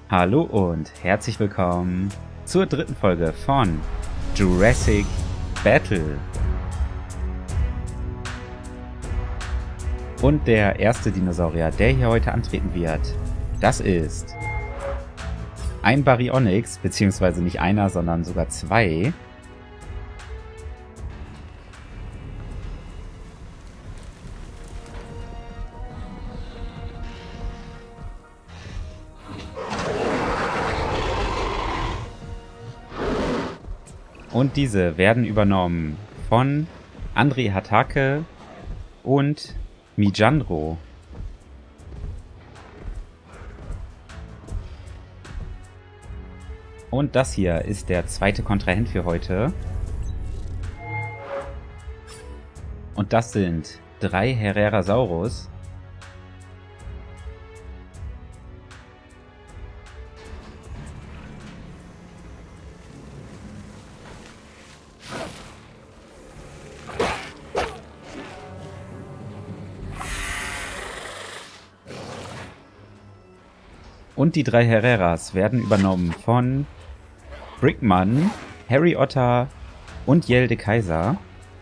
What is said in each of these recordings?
Hallo und herzlich willkommen zur dritten Folge von Jurassic Battle. Und der erste Dinosaurier, der hier heute antreten wird, das ist ein Baryonyx, beziehungsweise nicht einer, sondern sogar zwei. Und diese werden übernommen von André Hatake und Mijandro. Und das hier ist der zweite Kontrahent für heute. Und das sind 3 Herrerasaurus. Und die 3 Herreras werden übernommen von Brickman, Harry Otter und Jelde Kaiser.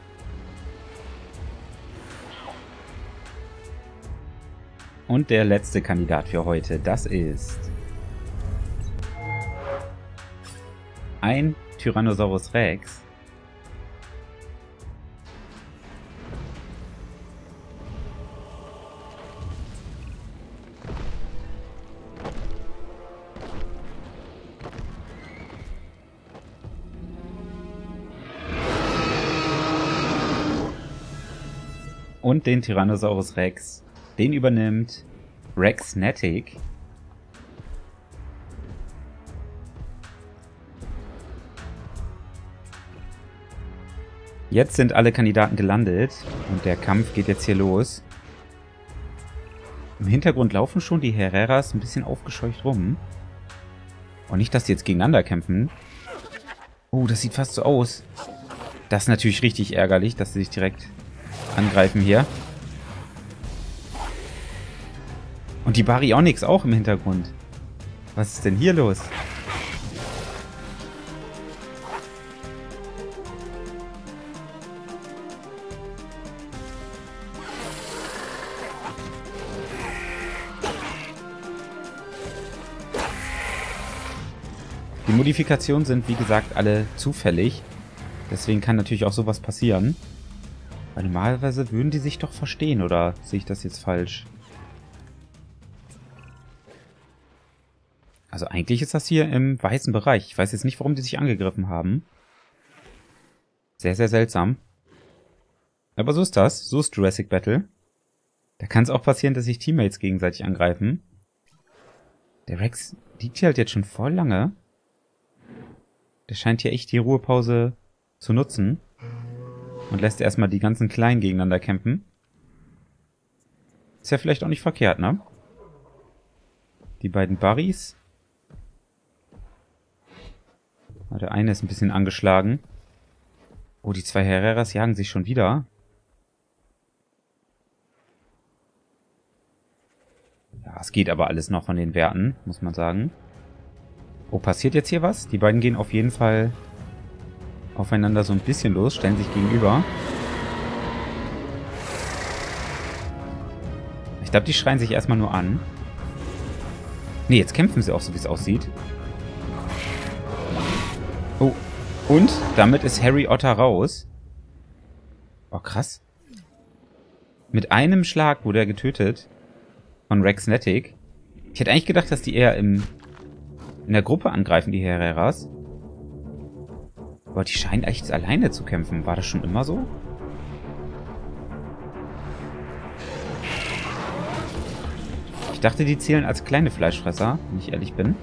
Und der letzte Kandidat für heute, das ist ein Tyrannosaurus Rex. Und den Tyrannosaurus Rex, den übernimmt Rexnatic. Jetzt sind alle Kandidaten gelandet und der Kampf geht jetzt hier los. Im Hintergrund laufen schon die Herreras ein bisschen aufgescheucht rum. Und nicht, dass die jetzt gegeneinander kämpfen. Oh, das sieht fast so aus. Das ist natürlich richtig ärgerlich, dass sie sich direkt angreifen hier. Und die Baryonyx auch im Hintergrund. Was ist denn hier los? Die Modifikationen sind, wie gesagt, alle zufällig. Deswegen kann natürlich auch sowas passieren. Weil normalerweise würden die sich doch verstehen, oder sehe ich das jetzt falsch? Also eigentlich ist das hier im weißen Bereich. Ich weiß jetzt nicht, warum die sich angegriffen haben. Sehr, sehr seltsam. Aber so ist das. So ist Jurassic Battle. Da kann es auch passieren, dass sich Teammates gegenseitig angreifen. Der Rex liegt hier halt jetzt schon voll lange. Der scheint hier echt die Ruhepause zu nutzen. Und lässt erstmal die ganzen Kleinen gegeneinander kämpfen. Ist ja vielleicht auch nicht verkehrt, ne? Die beiden Barrys. Der eine ist ein bisschen angeschlagen. Oh, die 2 Herreras jagen sich schon wieder. Ja, es geht aber alles noch von den Werten, muss man sagen. Oh, passiert jetzt hier was? Die beiden gehen auf jeden Fall aufeinander so ein bisschen los, stellen sich gegenüber. Ich glaube, die schreien sich erstmal nur an. Ne, jetzt kämpfen sie auch, so wie es aussieht. Oh, und damit ist Harry Otter raus. Oh, krass. Mit einem Schlag wurde er getötet von Rexnatic. Ich hätte eigentlich gedacht, dass die eher in der Gruppe angreifen, die Herreras. Aber die scheinen echt alleine zu kämpfen. War das schon immer so? Ich dachte, die zählen als kleine Fleischfresser, wenn ich ehrlich bin.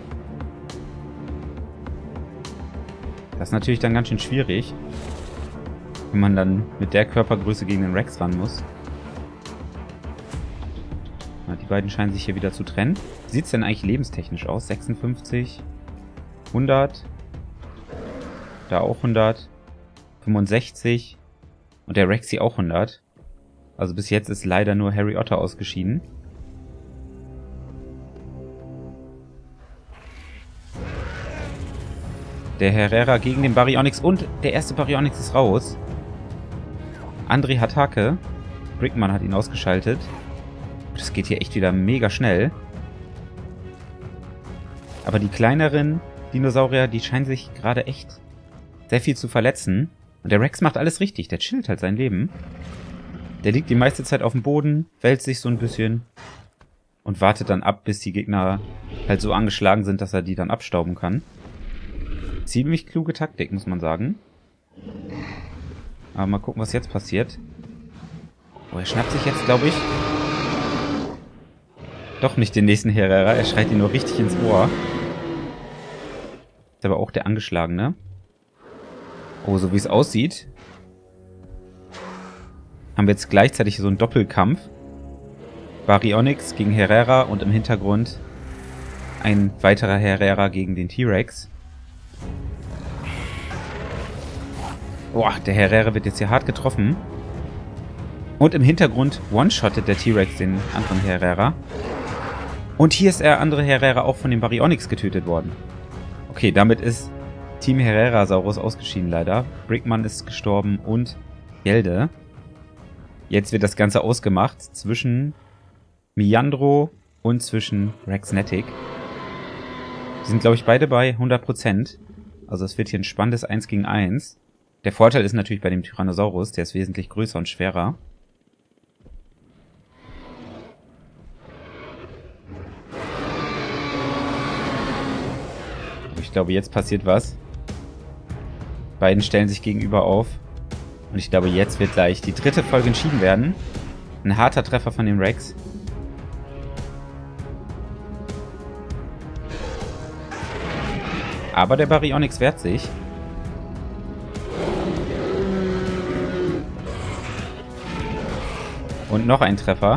Das ist natürlich dann ganz schön schwierig, wenn man dann mit der Körpergröße gegen den Rex ran muss. Ja, die beiden scheinen sich hier wieder zu trennen. Wie sieht es denn eigentlich lebenstechnisch aus? 56, 100... Da auch 100, 65 und der Rexy auch 100. Also bis jetzt ist leider nur Harry Otter ausgeschieden. Der Herrera gegen den Baryonyx und der erste Baryonyx ist raus. André hat Hake. Brickman hat ihn ausgeschaltet. Das geht hier echt wieder mega schnell. Aber die kleineren Dinosaurier, die scheinen sich gerade echt sehr viel zu verletzen. Und der Rex macht alles richtig. Der chillt halt sein Leben. Der liegt die meiste Zeit auf dem Boden, wälzt sich so ein bisschen und wartet dann ab, bis die Gegner halt so angeschlagen sind, dass er die dann abstauben kann. Ziemlich kluge Taktik, muss man sagen. Aber mal gucken, was jetzt passiert. Oh, er schnappt sich jetzt, glaube ich, doch nicht den nächsten Herrera. Er schreit ihn nur richtig ins Ohr. Ist aber auch der Angeschlagene. Oh, so wie es aussieht, haben wir jetzt gleichzeitig so einen Doppelkampf. Baryonyx gegen Herrera und im Hintergrund ein weiterer Herrera gegen den T-Rex. Boah, der Herrera wird jetzt hier hart getroffen. Und im Hintergrund one-shottet der T-Rex den anderen Herrera. Und hier ist der andere Herrera auch von dem Baryonyx getötet worden. Okay, damit ist Team Herrerasaurus ausgeschieden leider. Brickman ist gestorben und Gelde. Jetzt wird das Ganze ausgemacht zwischen Meandro und zwischen Rexnetic. Die sind, glaube ich, beide bei 100%. Also es wird hier ein spannendes 1 gegen 1. Der Vorteil ist natürlich bei dem Tyrannosaurus, der ist wesentlich größer und schwerer. Ich glaube, jetzt passiert was. Beiden stellen sich gegenüber auf. Und ich glaube, jetzt wird gleich die dritte Folge entschieden werden. Ein harter Treffer von dem Rex. Aber der Baryonyx wehrt sich. Und noch ein Treffer.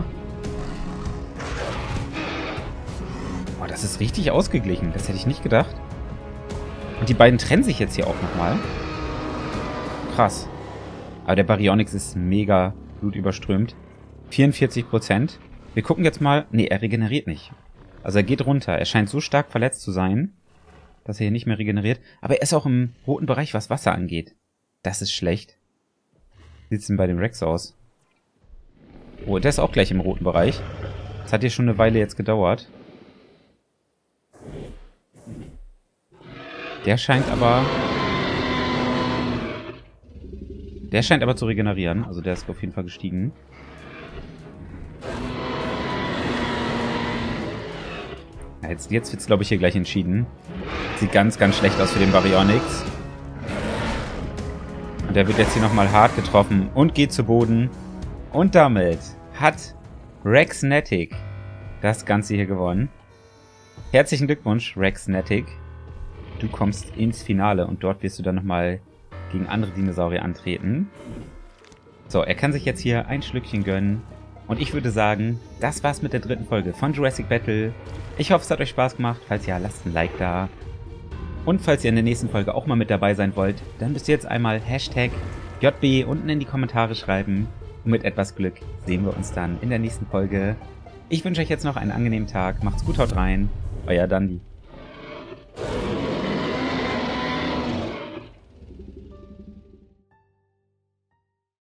Oh, das ist richtig ausgeglichen. Das hätte ich nicht gedacht. Und die beiden trennen sich jetzt hier auch nochmal. Krass. Aber der Baryonyx ist mega blutüberströmt. 44%. Wir gucken jetzt mal. Nee, er regeneriert nicht. Also er geht runter. Er scheint so stark verletzt zu sein, dass er hier nicht mehr regeneriert. Aber er ist auch im roten Bereich, was Wasser angeht. Das ist schlecht. Wie sieht es denn bei dem Rex aus? Oh, der ist auch gleich im roten Bereich. Das hat hier schon eine Weile jetzt gedauert. Der scheint aber zu regenerieren. Also der ist auf jeden Fall gestiegen. Ja, jetzt wird es, glaube ich, hier gleich entschieden. Sieht ganz, ganz schlecht aus für den Baryonyx. Und der wird jetzt hier nochmal hart getroffen und geht zu Boden. Und damit hat Rexnetic das Ganze hier gewonnen. Herzlichen Glückwunsch, Rexnetic. Du kommst ins Finale und dort wirst du dann nochmal gegen andere Dinosaurier antreten. So, er kann sich jetzt hier ein Schlückchen gönnen. Und ich würde sagen, das war's mit der dritten Folge von Jurassic Battle. Ich hoffe, es hat euch Spaß gemacht. Falls ja, lasst ein Like da. Und falls ihr in der nächsten Folge auch mal mit dabei sein wollt, dann müsst ihr jetzt einmal Hashtag JB unten in die Kommentare schreiben. Und mit etwas Glück sehen wir uns dann in der nächsten Folge. Ich wünsche euch jetzt noch einen angenehmen Tag. Macht's gut, haut rein. Euer Dandi.